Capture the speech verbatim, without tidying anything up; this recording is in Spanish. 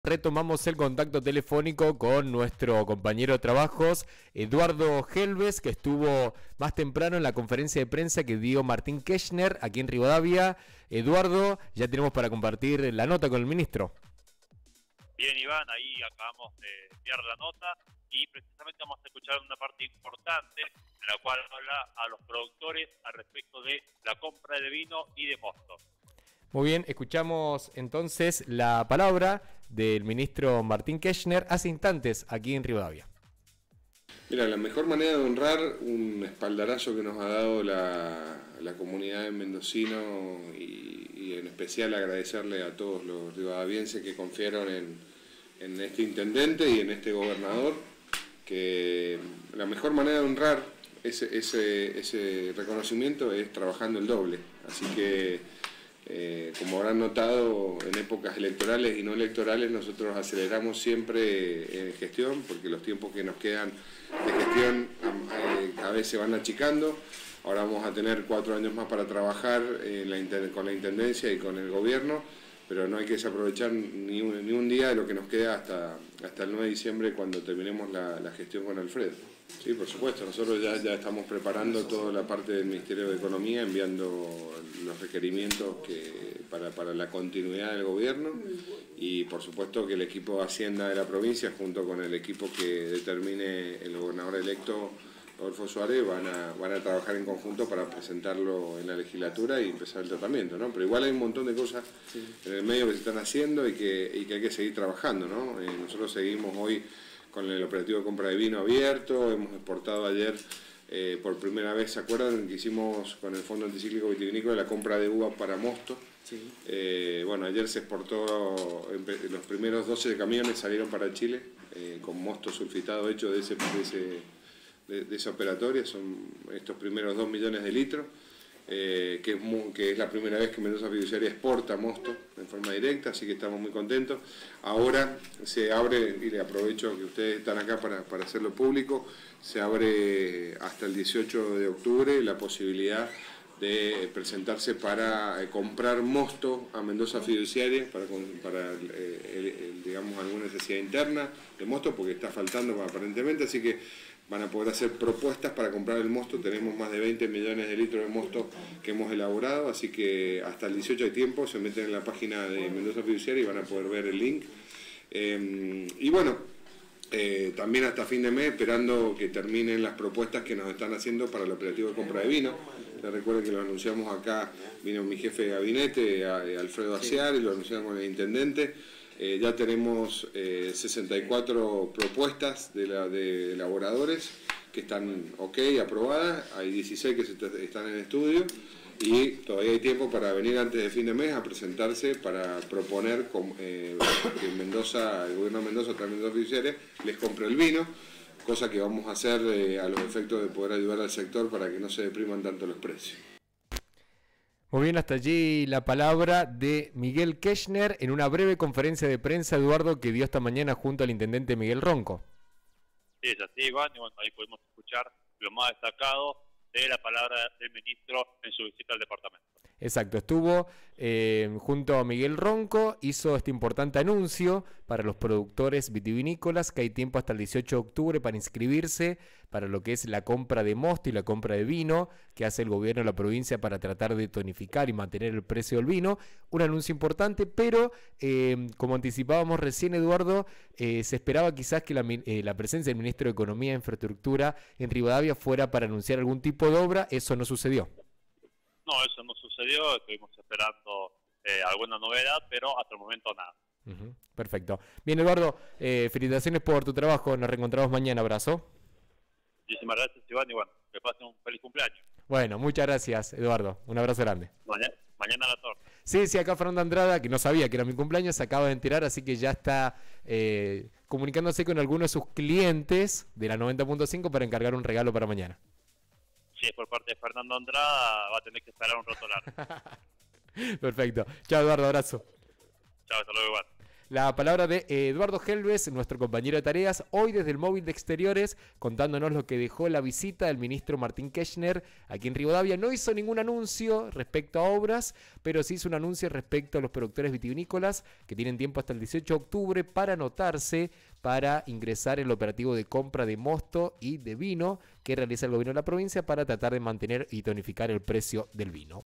Retomamos el contacto telefónico con nuestro compañero de trabajos, Eduardo Helves, que estuvo más temprano en la conferencia de prensa que dio Martín Keshner aquí en Rivadavia. Eduardo, ya tenemos para compartir la nota con el ministro. Bien, Iván, ahí acabamos de enviar la nota y precisamente vamos a escuchar una parte importante en la cual habla a los productores al respecto de la compra de vino y de mosto. Muy bien, escuchamos entonces la palabra del ministro Martín Keshner hace instantes aquí en Rivadavia. Mira, la mejor manera de honrar un espaldarazo que nos ha dado la, la comunidad de mendocino y, y en especial agradecerle a todos los rivadavienses que confiaron en, en este intendente y en este gobernador, que la mejor manera de honrar ese, ese, ese reconocimiento es trabajando el doble. Así que Eh, como habrán notado, en épocas electorales y no electorales nosotros aceleramos siempre en gestión, porque los tiempos que nos quedan de gestión eh, cada vez se van achicando. Ahora vamos a tener cuatro años más para trabajar en la, con la Intendencia y con el Gobierno, pero no hay que desaprovechar ni un, ni un día de lo que nos queda hasta, hasta el nueve de diciembre, cuando terminemos la, la gestión con Alfredo. Sí, por supuesto, nosotros ya, ya estamos preparando toda la parte del Ministerio de Economía, enviando los requerimientos que, para, para la continuidad del gobierno, y por supuesto que el equipo de Hacienda de la provincia, junto con el equipo que determine el gobernador electo, Rodolfo Suárez, van a, van a trabajar en conjunto para presentarlo en la legislatura y empezar el tratamiento, ¿no? Pero igual hay un montón de cosas sí. en el medio que se están haciendo y que, y que hay que seguir trabajando, ¿no? Eh, nosotros seguimos hoy con el operativo de compra de vino abierto, hemos exportado ayer eh, por primera vez, ¿se acuerdan que hicimos con el Fondo Anticíclico Vitivinícola la compra de uva para mosto? Sí. Eh, bueno, ayer se exportó, los primeros doce camiones salieron para Chile eh, con mosto sulfitado hecho de ese, de, ese, de, de esa operatoria, son estos primeros dos millones de litros. Eh, que, es muy, que es la primera vez que Mendoza Fiduciaria exporta mosto en forma directa, así que estamos muy contentos. Ahora se abre, y le aprovecho que ustedes están acá para, para hacerlo público, se abre hasta el dieciocho de octubre la posibilidad de presentarse para eh, comprar mosto a Mendoza Fiduciaria para, para eh, el, el, digamos, alguna necesidad interna de mosto, porque está faltando aparentemente, así que van a poder hacer propuestas para comprar el mosto. Tenemos más de veinte millones de litros de mosto que hemos elaborado, así que hasta el dieciocho hay tiempo, se meten en la página de Mendoza Fiduciaria y van a poder ver el link. Eh, y bueno, eh, también hasta fin de mes, esperando que terminen las propuestas que nos están haciendo para el operativo de compra de vino. Les recuerdo que lo anunciamos acá, vino mi jefe de gabinete, Alfredo Aciar, y lo anunciamos con el intendente. Eh, ya tenemos eh, sesenta y cuatro propuestas de, la, de elaboradores que están ok, aprobadas, hay dieciséis que se están en estudio y todavía hay tiempo para venir antes de fin de mes a presentarse para proponer con, eh, que Mendoza, el gobierno de Mendoza, también Mendoza Fiduciaria, les compre el vino, cosa que vamos a hacer eh, a los efectos de poder ayudar al sector para que no se depriman tanto los precios. Muy bien, hasta allí la palabra de Miguel Keshner en una breve conferencia de prensa, Eduardo, que dio esta mañana junto al intendente Miguel Ronco. Sí, es así, Iván, y bueno, ahí podemos escuchar lo más destacado de la palabra del ministro en su visita al departamento. Exacto, estuvo eh, junto a Miguel Ronco, hizo este importante anuncio para los productores vitivinícolas, que hay tiempo hasta el dieciocho de octubre para inscribirse para lo que es la compra de mosto y la compra de vino que hace el gobierno de la provincia para tratar de tonificar y mantener el precio del vino. Un anuncio importante, pero eh, como anticipábamos recién, Eduardo, eh, se esperaba quizás que la, eh, la presencia del ministro de Economía e Infraestructura en Rivadavia fuera para anunciar algún tipo de obra. Eso no sucedió. No, eso no sucedió, estuvimos esperando eh, alguna novedad, pero hasta el momento nada. Uh-huh. Perfecto. Bien, Eduardo, eh, felicitaciones por tu trabajo, nos reencontramos mañana, abrazo. Muchísimas gracias, Iván, y bueno, que pasen un feliz cumpleaños. Bueno, muchas gracias, Eduardo, un abrazo grande. Mañana, mañana a la torta. Sí, sí, acá Fernando Andrada, que no sabía que era mi cumpleaños, se acaba de enterar, así que ya está eh, comunicándose con algunos de sus clientes de la noventa punto cinco para encargar un regalo para mañana. Si es por parte de Fernando Andrada, va a tener que esperar un rato largo. Perfecto. Chao, Eduardo, abrazo. Chao, hasta luego, Iván. La palabra de Eduardo Helves, nuestro compañero de tareas, hoy desde el móvil de Exteriores, contándonos lo que dejó la visita del ministro Martín Keshner aquí en Rivadavia. No hizo ningún anuncio respecto a obras, pero sí hizo un anuncio respecto a los productores vitivinícolas que tienen tiempo hasta el dieciocho de octubre para anotarse para ingresar en el operativo de compra de mosto y de vino que realiza el gobierno de la provincia para tratar de mantener y tonificar el precio del vino.